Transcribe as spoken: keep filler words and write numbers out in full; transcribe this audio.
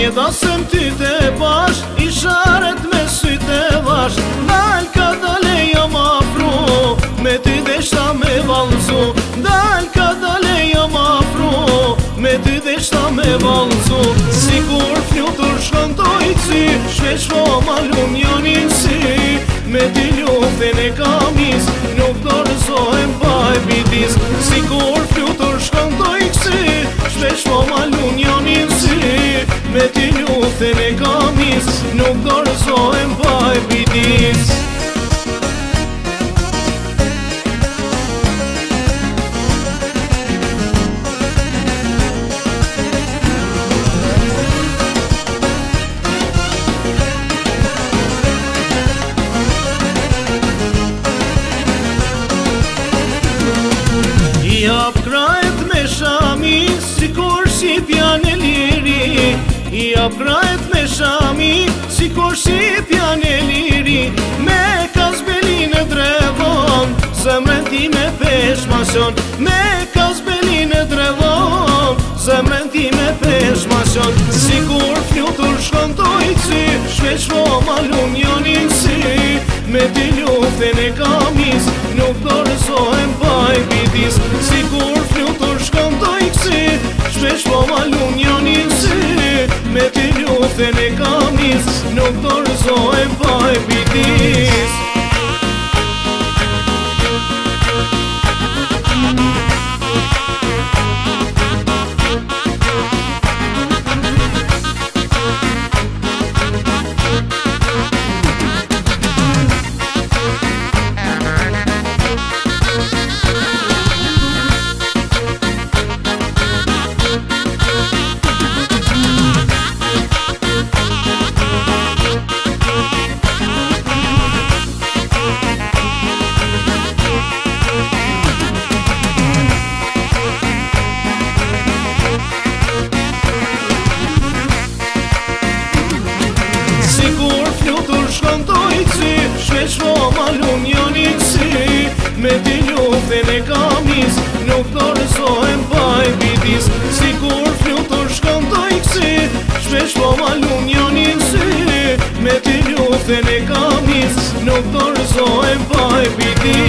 Një dasëm ty të bash, i sharet me sy të vash. Dal ka dale jam afru, me ty deshta me valzu. Dal ka dale jam afru, me ty deshta me valzu. Sigur flutur shkon të ojci, shvesh po malum janin si. Me ty luften e kamis, nuk dorëzohem pa e bitis. Sigur flutur shkon të ojci, shvesh po malum janin si. Me ty luften e kamis, nuk dorëzohem pa e bitis. Jap krajet me shami, sikur shqipja në liri. Jap krajet me shami, sikur shqipja në liri. Me kazbeli në drevon, zemrën ti me pesh masion. Me kazbeli në drevon, zemrën ti me pesh masion. Sikur flutur shkon të ojci, shvesh po malum janin si. Me ty luften e kamis, nuk dorëzohem pa e bitis. Sikur flutur shkon të ojci, shvesh po malum janin si. Me ty luften e kamis, nuk dorëzohem pa e bitis. Shvesh po malum janin si. Me ty luften e kamis, nuk dorëzohem pa e bitis. Sikur flutur shkon të ojci, shvesh po malum janin si. Me ty luften e kamis, nuk dorëzohem pa e bitis.